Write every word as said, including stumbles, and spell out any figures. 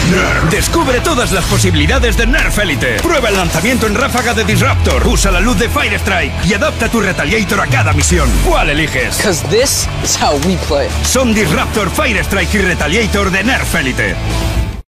Nerf. Descubre todas las posibilidades de Nerf Elite. Prueba el lanzamiento en ráfaga de Disruptor. Usa la luz de Fire Strike y adapta tu Retaliator a cada misión. ¿Cuál eliges? Because this is how we play. Son Disruptor, Fire Strike y Retaliator de Nerf Elite.